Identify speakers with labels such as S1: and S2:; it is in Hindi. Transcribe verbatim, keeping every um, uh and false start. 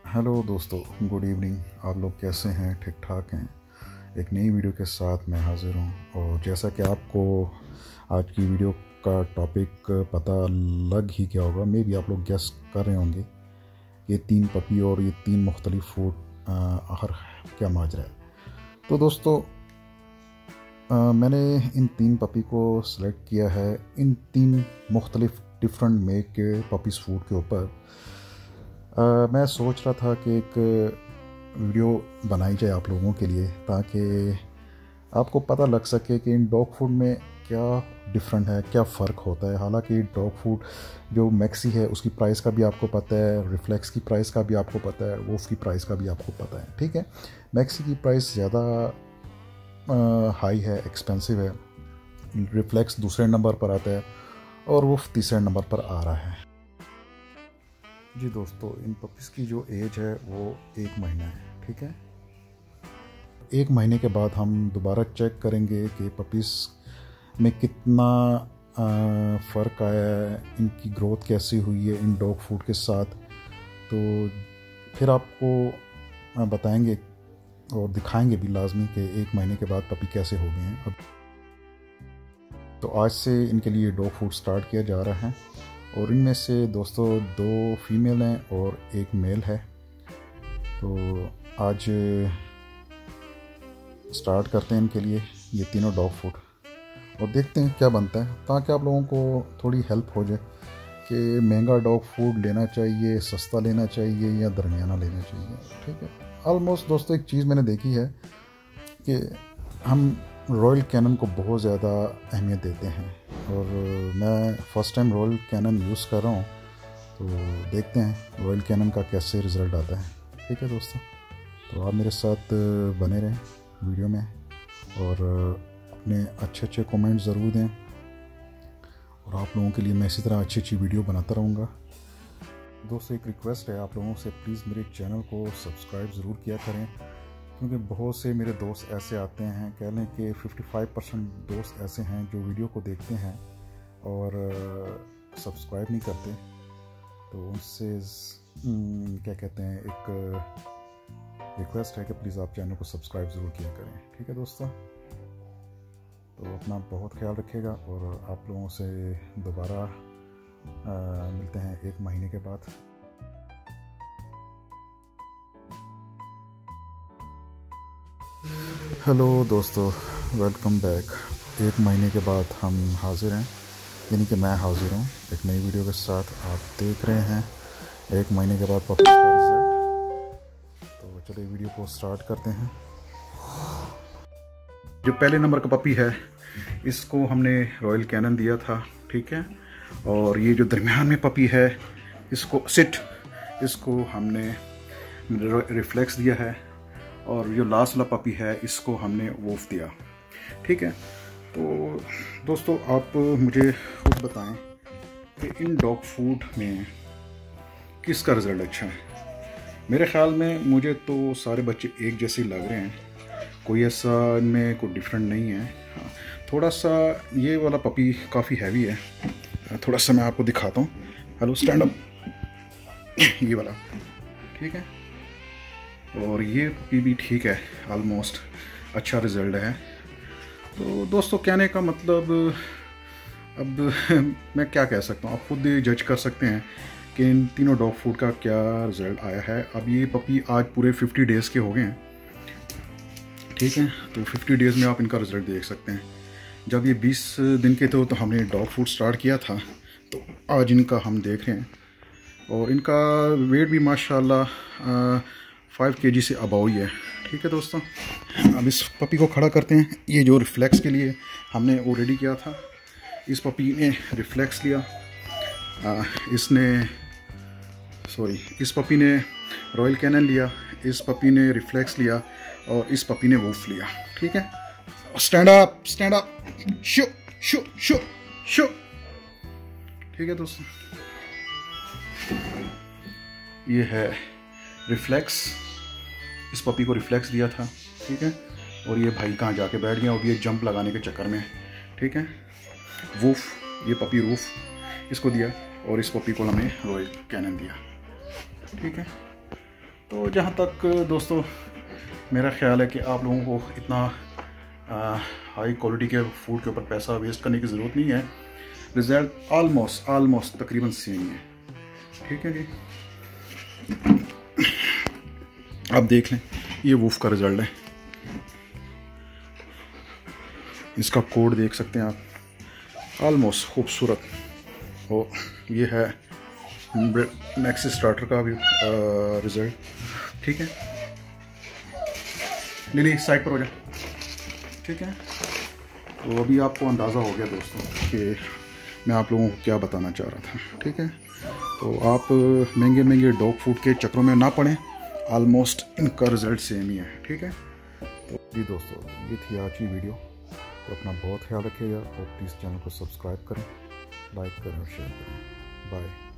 S1: हेलो दोस्तों, गुड इवनिंग। आप लोग कैसे हैं? ठीक ठाक हैं? एक नई वीडियो के साथ मैं हाज़िर हूँ। और जैसा कि आपको आज की वीडियो का टॉपिक पता लग ही गया होगा, मे भी आप लोग गेस कर रहे होंगे, ये तीन पपी और ये तीन मुख्तलिफ फूड आखिर क्या माजरा है। तो दोस्तों, आ, मैंने इन तीन पपी को सिलेक्ट किया है इन तीन मुख्तलिफ डिफरेंट मेक के पपीज़ फूड के ऊपर। Uh, मैं सोच रहा था कि एक वीडियो बनाई जाए आप लोगों के लिए, ताकि आपको पता लग सके कि इन डॉग फूड में क्या डिफरेंट है, क्या फ़र्क होता है। हालांकि डॉग फूड जो मैक्सी है उसकी प्राइस का भी आपको पता है, रिफ्लेक्स की प्राइस का भी आपको पता है, वोफ की प्राइस का भी आपको पता है। ठीक है, मैक्सी की प्राइस ज़्यादा हाई है, एक्सपेंसिव है। रिफ्लेक्स दूसरे नंबर पर आता है और वोफ तीसरे नंबर पर आ रहा है। जी दोस्तों, इन पपीज़ की जो एज है वो एक महीना है। ठीक है, एक महीने के बाद हम दोबारा चेक करेंगे कि पपीज़ में कितना फ़र्क आया है, इनकी ग्रोथ कैसी हुई है इन डॉग फूड के साथ। तो फिर आपको बताएंगे और दिखाएंगे भी लाजमी कि एक महीने के बाद पपी कैसे हो गए हैं। अब तो आज से इनके लिए डॉग फूड स्टार्ट किया जा रहा है और इनमें से दोस्तों दो फीमेल हैं और एक मेल है। तो आज स्टार्ट करते हैं इनके लिए ये तीनों डॉग फूड और देखते हैं क्या बनता है, ताकि आप लोगों को थोड़ी हेल्प हो जाए कि महंगा डॉग फूड लेना चाहिए, सस्ता लेना चाहिए या दरमियाना लेना चाहिए। ठीक है, ऑलमोस्ट दोस्तों एक चीज़ मैंने देखी है कि हम रॉयल कैनन को बहुत ज़्यादा अहमियत देते हैं और मैं first time Royal Canin use कर रहा हूँ, तो देखते हैं रॉयल कैनन का कैसे रिज़ल्ट आता है। ठीक है दोस्तों, तो आप मेरे साथ बने रहें वीडियो में और अपने अच्छे अच्छे कमेंट ज़रूर दें और आप लोगों के लिए मैं इसी तरह अच्छी अच्छी वीडियो बनाता रहूँगा। दोस्तों एक रिक्वेस्ट है आप लोगों से, प्लीज़ मेरे चैनल को सब्सक्राइब ज़रूर किया करें, क्योंकि बहुत से मेरे दोस्त ऐसे आते हैं, कह लें कि पचपन परसेंट दोस्त ऐसे हैं जो वीडियो को देखते हैं और सब्सक्राइब नहीं करते। तो उनसे क्या कहते हैं, एक रिक्वेस्ट है कि प्लीज़ आप चैनल को सब्सक्राइब ज़रूर किया करें। ठीक है दोस्तों, तो अपना बहुत ख्याल रखिएगा और आप लोगों से दोबारा मिलते हैं एक महीने के बाद। हेलो दोस्तों, वेलकम बैक। एक महीने के बाद हम हाज़िर हैं, यानी कि मैं हाज़िर हूँ एक नई वीडियो के साथ। आप देख रहे हैं एक महीने के बाद पपी का रिज़ल्ट। तो चलिए वीडियो को स्टार्ट करते हैं। जो पहले नंबर का पपी है इसको हमने रॉयल कैनन दिया था। ठीक है, और ये जो दरमियान में पपी है इसको सिट, इसको हमने रिफ्लेक्स दिया है और जो लास्ट वाला पपी है इसको हमने वोफ दिया। ठीक है, तो दोस्तों आप मुझे खुद बताएं कि इन डॉग फूड में किसका रिज़ल्ट अच्छा है। मेरे ख़्याल में मुझे तो सारे बच्चे एक जैसे लग रहे हैं, कोई ऐसा इनमें कोई डिफरेंट नहीं है। हाँ, थोड़ा सा ये वाला पपी काफ़ी हैवी है, थोड़ा सा मैं आपको दिखाता हूँ। हेलो, स्टैंड अप, ये वाला। ठीक है, और ये पपी भी ठीक है, ऑलमोस्ट अच्छा रिज़ल्ट है। तो दोस्तों कहने का मतलब, अब मैं क्या कह सकता हूँ, आप खुद जज कर सकते हैं कि इन तीनों डॉग फूड का क्या रिज़ल्ट आया है। अब ये पपी आज पूरे पचास डेज़ के हो गए हैं। ठीक है, तो पचास डेज़ में आप इनका रिज़ल्ट देख सकते हैं। जब ये बीस दिन के थे तो हमने डॉग फूड स्टार्ट किया था, तो आज इनका हम देख रहे हैं और इनका वेट भी माशाल्लाह फाइव के जी से अबाव ही है। ठीक है दोस्तों, अब इस पपी को खड़ा करते हैं। ये जो रिफ्लेक्स के लिए हमने वो रेडी किया था, इस पपी ने रिफ्लेक्स लिया, आ, इसने सॉरी इस पपी ने रॉयल कैनन लिया, इस पपी ने रिफ्लेक्स लिया और इस पपी ने वोफ लिया। ठीक है, stand up, stand up, show show show show. ठीक है दोस्तों, ये है रिफ्लेक्स, इस पपी को रिफ्लेक्स दिया था। ठीक है, और ये भाई कहाँ जाके बैठ गया, और ये जंप लगाने के चक्कर में। ठीक है, वूफ, ये पपी वूफ इसको दिया और इस पपी को हमने रॉयल कैनन दिया। ठीक है, तो जहाँ तक दोस्तों मेरा ख्याल है कि आप लोगों को इतना हाई क्वालिटी के फूड के ऊपर पैसा वेस्ट करने की ज़रूरत नहीं है। रिज़ल्ट आलमोस्ट आलमोस्ट तकरीबन सेम है, ठीक है जी। आप देख लें, ये वूफ का रिज़ल्ट है, इसका कोड देख सकते हैं आप, आलमोस्ट खूबसूरत। और ये है मैक्सी स्टार्टर का भी रिज़ल्ट, ठीक है। लिली साइड पर हो जाए, ठीक है। तो अभी आपको अंदाज़ा हो गया दोस्तों कि मैं आप लोगों को क्या बताना चाह रहा था, ठीक है। तो आप महंगे महंगे डॉग फूड के चक्रों में ना पड़ें, आलमोस्ट इनका रिज़ल्ट सेम ही है, ठीक है। तो जी दोस्तों, ये थी आज की वीडियो। तो अपना बहुत ख्याल रखिएगा और प्लीज़ चैनल को सब्सक्राइब करें, लाइक करें और शेयर करें। बाय।